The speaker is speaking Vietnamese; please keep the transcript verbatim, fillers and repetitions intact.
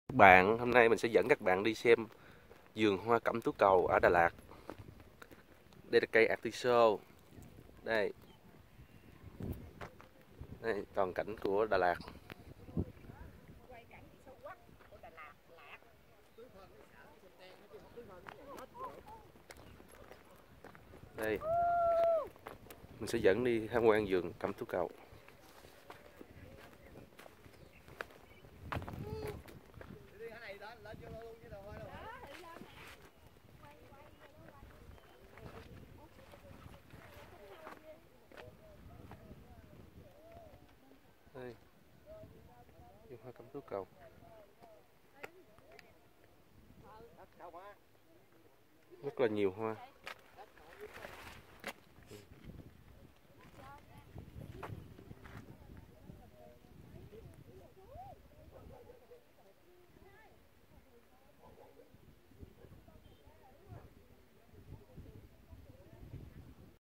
Bạn, hôm nay mình sẽ dẫn các bạn đi xem vườn hoa cẩm tú cầu ở Đà Lạt. Đây là cây artiso. Đây, đây toàn cảnh của Đà Lạt. Đây, mình sẽ dẫn đi tham quan vườn cẩm tú cầu. Đây, vườn hoa cẩm tú cầu. Rất là nhiều hoa.